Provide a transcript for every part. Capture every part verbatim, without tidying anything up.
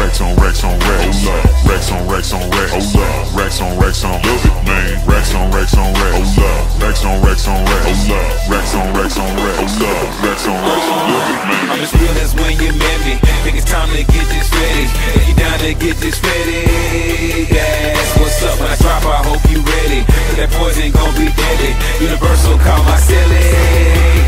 Racks on racks on racks. Racks on racks on racks. Racks on racks on love it, man. Racks on racks on racks. Racks on racks on racks. Racks on racks on racks. Racks on racks on love it, man. I'm as real as when you met me. Think it's time to get this ready. If you down to get this ready, that's what's up. When I drop, I hope you ready. Cause that poison gon' be deadly. Universal, call my silly.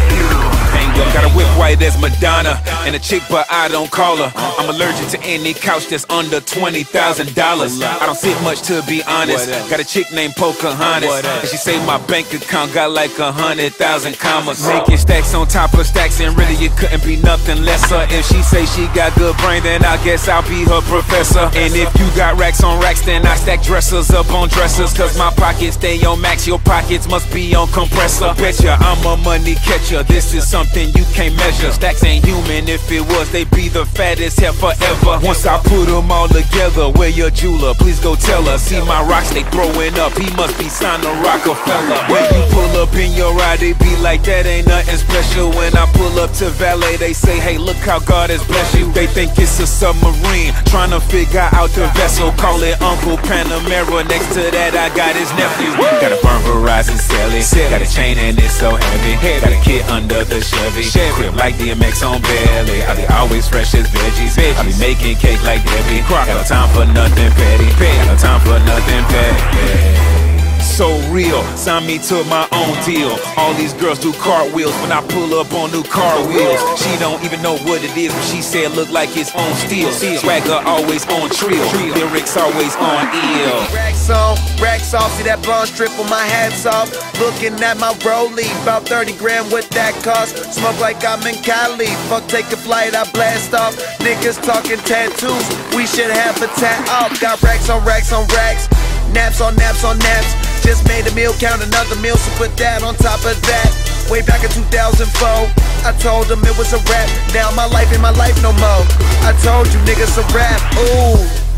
Got a whip white as Madonna and a chick, but I don't call her. I'm allergic to any couch that's under twenty thousand dollars. I don't sit much, to be honest. Got a chick named Pocahontas, and she say my bank account got like a hundred thousand commas. Making stacks on top of stacks, and really it couldn't be nothing lesser. If she say she got good brain, then I guess I'll be her professor. And if you got racks on racks, then I stack dressers up on dressers. Cause my pockets stay on max, your pockets must be on compressor. Betcha I'm a money catcher, this is something you can't measure. Stacks ain't human, if it was, they'd be the fattest hair forever. Once I put them all together, where your jeweler, please go tell her. See my rocks, they throwing up, he must be signed to Rockefeller. When you pull up in your ride, they be like, that ain't nothing special. When I pull up to valet, they say, hey, look how God has blessed you. They think it's a submarine, trying to figure out the vessel. Call it Uncle Panamera, next to that I got his nephew. Got a burn Verizon celly, got a chain and it's so heavy. Got a kid under the Chevy, crib like D M X on belly. I be always fresh as veggies. I be making cake like Debbie. Got no time for nothing petty. Got no time for nothing petty. So real, sign me to my own deal. All these girls do cartwheels when I pull up on new car wheels. She don't even know what it is, but she said look like it's on steel. Swagger always on trill, lyrics always on ill. Racks on, racks off, see that blonde strip with my hats off. Looking at my rollie, about thirty grand what that cost. Smoke like I'm in Cali, fuck take a flight, I blast off. Niggas talking tattoos, we should have a tat off. Got racks on racks on racks, naps on naps on naps. Just made a meal, count another meal, so put that on top of that. Way back in two thousand four, I told them it was a rap. Now my life ain't my life no more. I told you niggas a rap, ooh.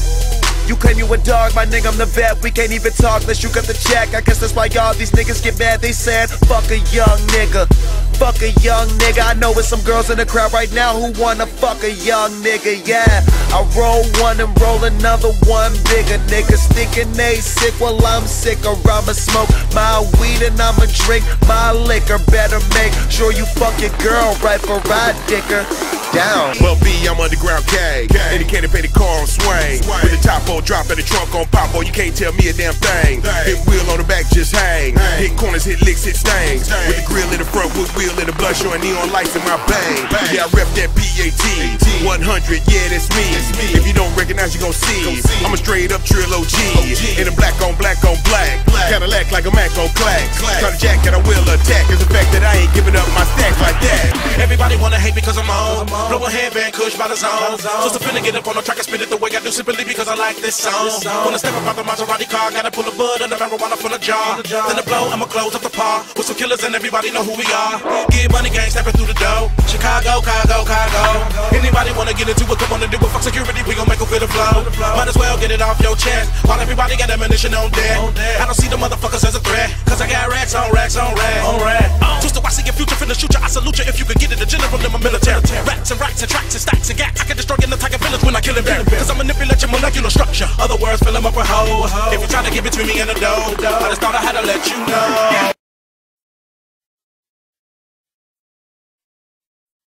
You claim you a dog, my nigga, I'm the vet. We can't even talk unless you got the check. I guess that's why y'all these niggas get mad. They said, fuck a young nigga. Fuck a young nigga. I know it's some girls in the crowd right now who wanna fuck a young nigga, yeah. I roll one and roll another one bigger. Niggas thinking they sick, well I'm sick. Or I'ma smoke my weed and I'ma drink my liquor. Better make sure you fuck your girl right for I dick her down. Well B, I'm underground K, indicated pay the car on swing. With the top on drop and the trunk on pop, boy you can't tell me a damn thing. Hit wheel on the back, just hang. Hit corners, hit licks, hit stains. With the grill in the front, with wheel in the blood, showing neon lights in my bang. Yeah, I rep that P A T one hundred, yeah that's me. If you don't recognize, you gon' see. I'm a straight up trill O G, in a black on black on black. Cadillac like a Mac on clack. Try to jack and I will attack. Is the fact that I ain't giving up my stacks like that. Everybody wanna hate because I'm on. Blow a headband, kush by the zone. Just to finna get up on the track and spit it the way I do simply because I like this song. Wanna step up out the Maserati car, gotta pull a bud and the marijuana from the jar. Then the blow, I'ma close up the par with some killers and everybody know who we are. Get money gang stepping through the door. Chicago, Chicago, Chicago. Anybody wanna get into it, come on and do it. Fuck security, we gon' make a bit of flow. Might as well get it off your chest while everybody got ammunition on deck. I don't see the motherfuckers as a threat, cause I got racks on racks on racks on racks. Twist the I see your future finna shoot you. I salute you if you could get it. The general in my military. Rats and racks and tracks and stacks and gats. I can destroy an entire village when I kill him back. Cause I manipulate your molecular structure. Other words, fill them up with hoes. If you try to give it to me in a dough, I just thought I had to let you know.